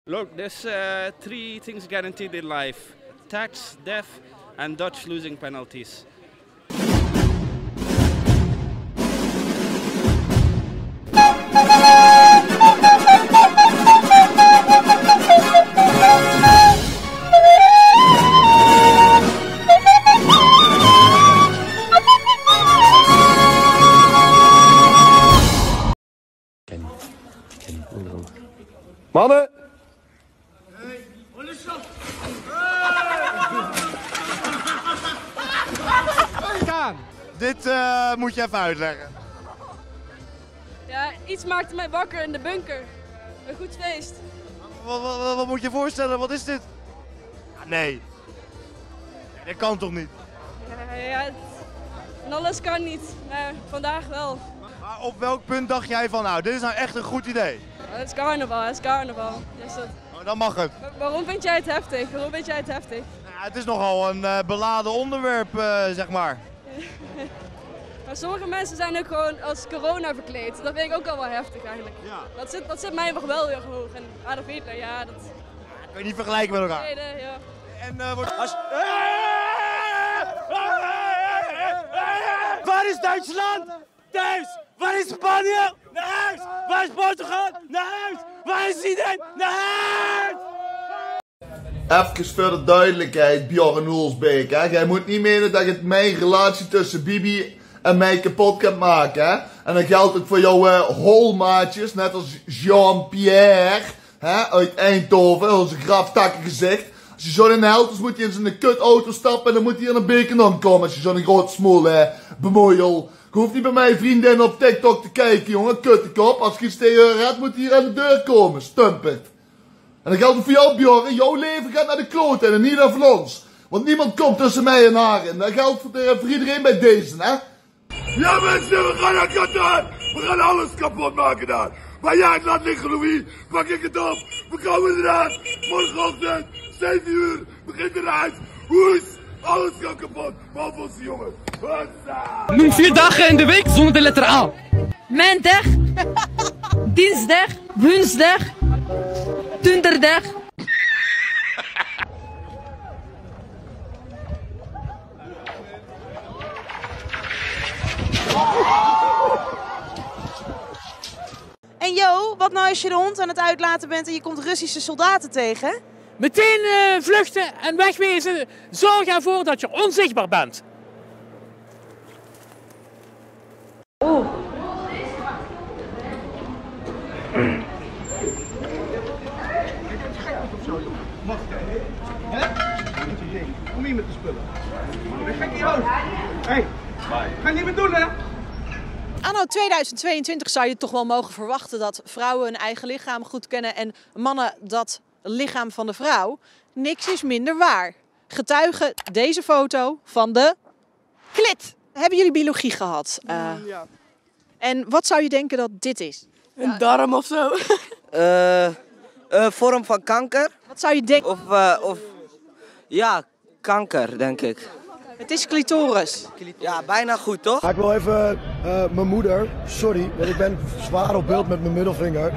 Look, there's three things guaranteed in life: tax, death, and Dutch losing penalties. Mannen! Dit moet je even uitleggen. Ja, iets maakte mij wakker in de bunker. Een goed feest. Wat moet je je voorstellen? Wat is dit? Ah, nee. Dat kan toch niet? En alles kan niet, maar vandaag wel. Maar op welk punt dacht jij van, nou, dit is nou echt een goed idee? Het is carnaval, het is carnaval. Dus Dan mag het. waarom vind jij het heftig? Waarom vind jij het heftig? Nou, het is nogal een beladen onderwerp, zeg maar. Maar sommige mensen zijn ook gewoon als corona verkleed. Dat vind ik ook al wel heftig eigenlijk. Ja. Dat zit mij nog wel heel hoog. En Adolf Hitler, ja, dat... Kan je niet vergelijken met elkaar. Nee, ja. En wordt... Waar is Duitsland? Thuis! Waar is Spanje? Naar huis! Waar is Portugal? Naar huis! Waar is iedereen? Naar huis! Even voor de duidelijkheid, Bjorn Oelsbeek. Hè. Jij moet niet menen dat het mijn relatie tussen Bibi en mij kapot kan maken. Hè. En dat geldt ook voor jouw holmaatjes, net als Jean-Pierre uit Eindhoven, onze graftakken gezicht. Als je zo'n held is, moet je in zijn kutauto stappen en dan moet hij in een bekenan komen als je zo'n groot smoel bemoeiel. Je hoeft niet bij mijn vriendin op TikTok te kijken, jongen, kuttekop. Als je iets tegen haar hebt, moet hij hier aan de deur komen, stumpert. En dat geldt ook voor jou, Bjorn. Jouw leven gaat naar de kloten en niet naar van ons. Want niemand komt tussen mij en haar in. Dat geldt voor iedereen bij deze, hè? Ja mensen, we gaan naar Qatar. We gaan alles kapot maken daar. Maar jij het laat liggen, Louis. Pak ik het op. We komen eraan. Morgenochtend, 7 uur, begint de reis. Hoes, alles gaat kapot. Behalve onze jongen. Noem 4 dagen in de week zonder de letter A. Maandag, dinsdag, woensdag, donderdag. En Jo, wat nou als je de hond aan het uitlaten bent en je komt Russische soldaten tegen? Meteen vluchten en wegwezen. Zorg ervoor dat je onzichtbaar bent. Kom hier met de spullen. Ik ga niet uit. Hé, ga niet meer doen, hè? Anno 2022 zou je toch wel mogen verwachten dat vrouwen hun eigen lichaam goed kennen en mannen dat lichaam van de vrouw. Niks is minder waar. Getuige deze foto van de klit. Hebben jullie biologie gehad? Ja. En wat zou je denken dat dit is? Een darm of zo. Vorm van kanker. Wat zou je denken? Of ja, kanker denk ik. Het is clitoris. Ja, bijna goed toch? Ik wil even mijn moeder, sorry, want ik ben zwaar op beeld met mijn middelvinger.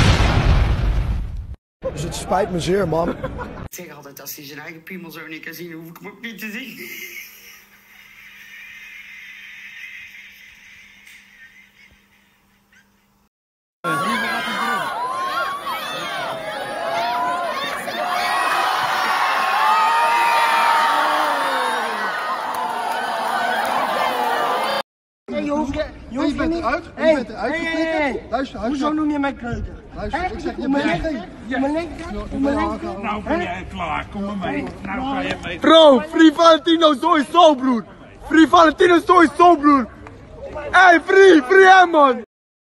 Dus het spijt me zeer, man. Ik zeg altijd, als hij zijn eigen piemel zo niet kan zien, hoef ik hem ook niet te zien. Je bent eruit, je bent eruit geflikkerd. Luister, Hoezo noem je mij kleuter? luister, ik zeg je Nou ben jij klaar, kom maar mee. Nou ga je mee. Bro, Free Valentino sowieso, broer. Free Valentino sowieso, broer. Hey, free hem, man.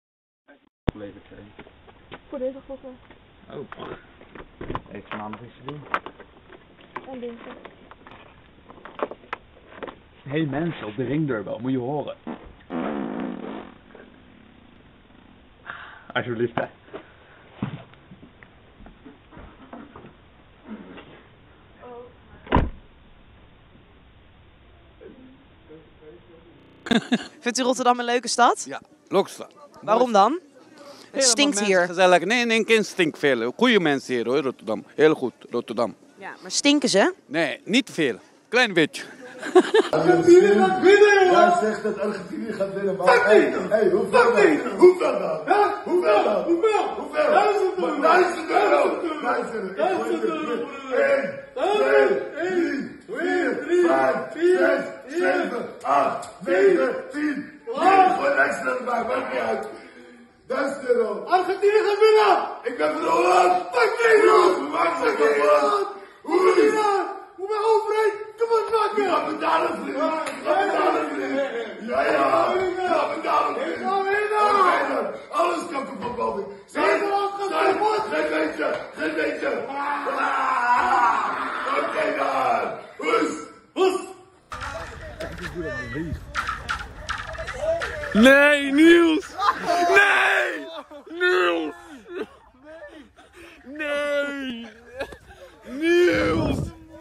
Voor deze vlogger. Oh. Heeft vanavond iets te doen. En dinsdag. Hey mensen, op de ringdeurbel, moet je horen. Alsjeblieft, hè. Vindt u Rotterdam een leuke stad? Ja, logisch. Waarom dan? Het stinkt hier. Gezellig. Nee, in één keer stinkt veel. Goeie mensen hier hoor, Rotterdam. Heel goed, Rotterdam. Ja, maar stinken ze? Nee, niet veel. Klein beetje. Argentinië gaat winnen, jongen! Jij zegt dat Argentinië gaat winnen, maar... Hey, hoeveel dan? Ja? Hoeveel? Hoeveel? 1000 euro! 1000 euro! 1, 2, 3, 4, 5, 6, 7, 8, 9, 10. Gewoon extra erbij, maakt niet uit. 1000 euro. Argentinië gaat winnen! Ik ben van Holland! Pak Nederland! Maak ze kapot! Hoe ben overheen? Kom op, maak je! Ga betalen, vriend! Ga betalen, vriend! Ja, ga betalen, vriend! Alles kan kapot, Bobby! Geen beetje! Oké dan! Hoes! Nee, Niels! Nee! Niels! Nee! Niels!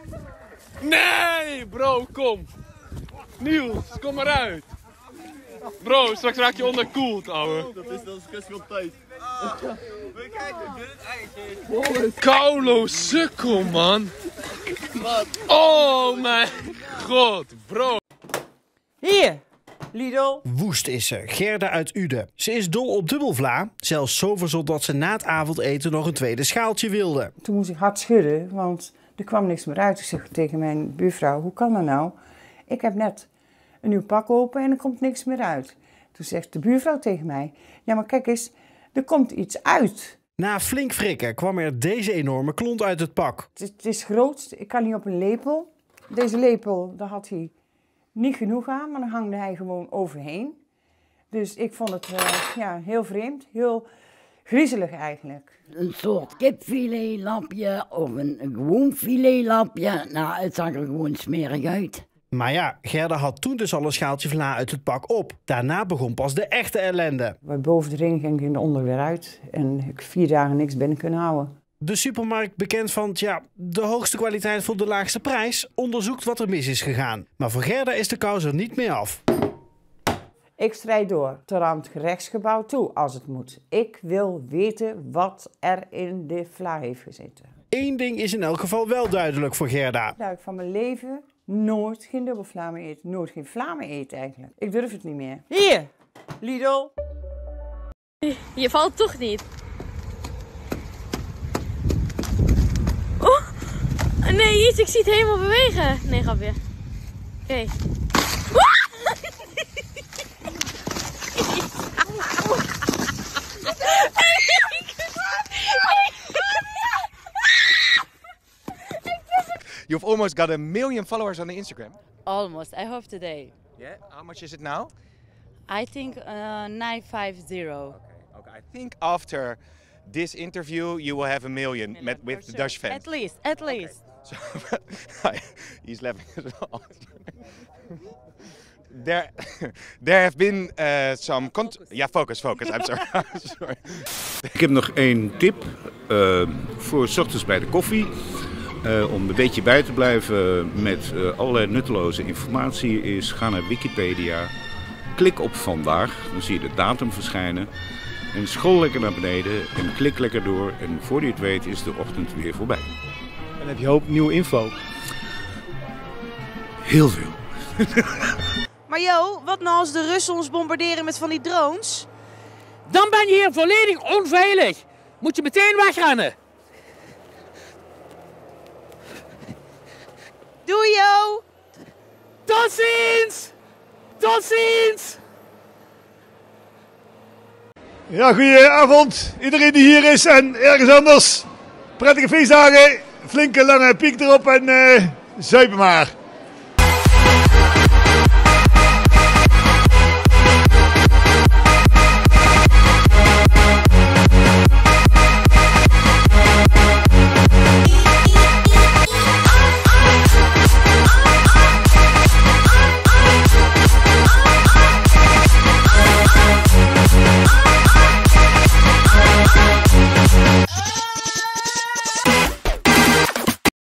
Nee, bro, kom! Niels, kom eruit! Bro, straks raak je onderkoeld, ouwe. Dat is een kwestie van tijd. We kijken, dit eitje. Kaulo sukkel, man! Oh mijn god, bro! Hier, Lidl. Woest is ze, Gerda uit Uden. Ze is dol op dubbelvla, zelfs zo verzot dat ze na het avondeten nog een tweede schaaltje wilde. Toen moest ik hard schudden, want er kwam niks meer uit. Ik zeg tegen mijn buurvrouw, hoe kan dat nou? Ik heb net een nieuw pak open en er komt niks meer uit. Toen zegt de buurvrouw tegen mij, ja maar kijk eens, er komt iets uit. Na flink frikken kwam er deze enorme klont uit het pak. Het is groot, ik kan niet op een lepel. Deze lepel, daar had hij niet genoeg aan, maar dan hangde hij gewoon overheen. Dus ik vond het heel vreemd, heel griezelig eigenlijk. Een soort kipfiletlampje of een gewoon filetlapje. Nou, het zag er gewoon smerig uit. Maar ja, Gerda had toen dus al een schaaltje vla uit het pak op. Daarna begon pas de echte ellende. Bij boven de ring ging ik onder weer uit en ik heb 4 dagen niks binnen kunnen houden. De supermarkt, bekend van de hoogste kwaliteit voor de laagste prijs, onderzoekt wat er mis is gegaan. Maar voor Gerda is de kous er niet meer af. Ik strijd door tot aan het gerechtsgebouw toe als het moet. Ik wil weten wat er in de vla heeft gezeten. Eén ding is in elk geval wel duidelijk voor Gerda. Nou, ik van mijn leven nooit geen dubbelvla meer eten. Nooit geen vla meer eten eigenlijk. Ik durf het niet meer. Hier, Lidl. Je valt toch niet. Oh, nee, iets, ik zie het helemaal bewegen. Nee, grapje. Oké. You've almost got 1 million followers on Instagram. Almost. I hope today. Yeah. How much is it now? I think 950. Okay. I think after this interview you will have 1 million with the Dutch fans. At least. At least. So, he's laughing as well. There have been some... focus. I'm sorry. Ik heb nog 1 tip voor 's ochtends bij de koffie. Om een beetje bij te blijven met allerlei nutteloze informatie is, ga naar Wikipedia, klik op vandaag, dan zie je de datum verschijnen en scroll lekker naar beneden en klik lekker door en voor je het weet is de ochtend weer voorbij. En heb je hoop nieuwe info? Heel veel. Maar Jo, wat nou als de Russen ons bombarderen met van die drones? Dan ben je hier volledig onveilig. Moet je meteen wegrennen. Doei Jo! Tot ziens! Tot ziens! Ja, goedenavond. Iedereen die hier is en ergens anders. Prettige feestdagen. Flinke lange piek erop en zuipen maar.